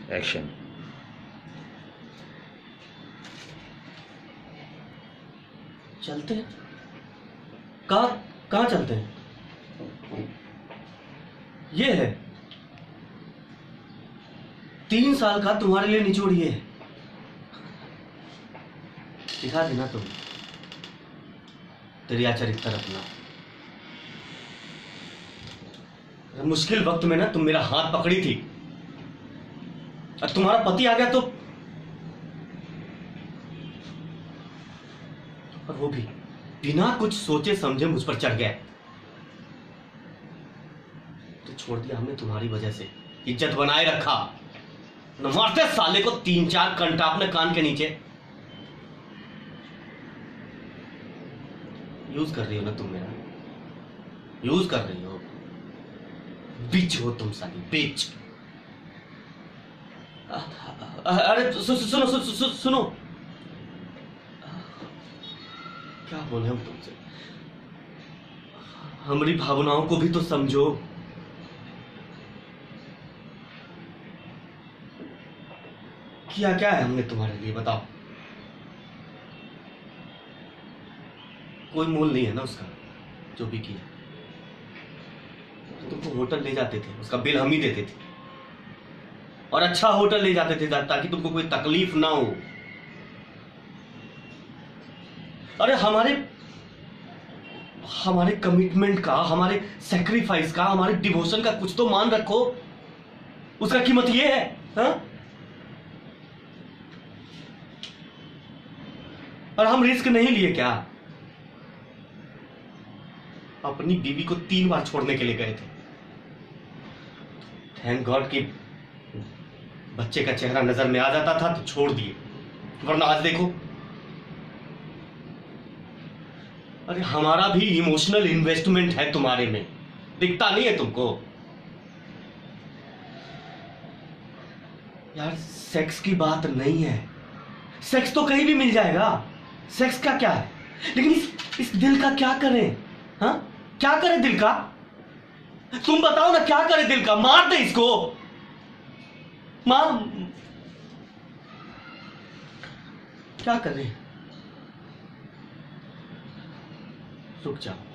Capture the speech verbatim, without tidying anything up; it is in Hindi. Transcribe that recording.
एक्शन। चलते हैं? कहाँ कहाँ चलते हैं? ये है तीन साल का तुम्हारे लिए निचोड़, ये है। दिखा देना तुम तेरी चरित्र अपना। मुश्किल वक्त में ना तुम मेरा हाथ पकड़ी थी, और तुम्हारा पति आ गया तो, और वो भी बिना कुछ सोचे समझे मुझ पर चढ़ गया। तो छोड़ दिया हमने तुम्हारी वजह से, इज्जत बनाए रखा। न मारते साले को तीन चार घंटा अपने कान के नीचे। यूज कर रही हो ना तुम मेरा, यूज कर रही हो। बिच हो तुम साली, बिच। अरे सु, सु, सुनो सु, सु, सु, सुनो क्या बोले हम तुमसे? हमारी भावनाओं को भी तो समझो। किया क्या है हमने तुम्हारे लिए, बताओ? कोई मोल नहीं है ना उसका, जो भी किया। तो तुमको होटल ले जाते थे, उसका बिल हम ही देते थे, और अच्छा होटल ले जाते थे ताकि तुमको कोई तकलीफ ना हो। अरे हमारे हमारे कमिटमेंट का, हमारे सैक्रिफाइस का, हमारे डिवोशन का कुछ तो मान रखो। उसका कीमत ये है, हा? और हम रिस्क नहीं लिए क्या? अपनी बीवी को तीन बार छोड़ने के लिए गए थे। थैंक गॉड कि बच्चे का चेहरा नजर में आ जाता था तो छोड़ दिए, वरना आज देखो। अरे हमारा भी इमोशनल इन्वेस्टमेंट है तुम्हारे में, दिखता नहीं है तुमको? यार सेक्स की बात नहीं है, सेक्स तो कहीं भी मिल जाएगा, सेक्स का क्या है, लेकिन इस, इस दिल का क्या करें? हाँ, क्या करे दिल का? तुम बताओ ना, क्या करे दिल का? मार दे इसको, मार। क्या करें? रुक जाओ।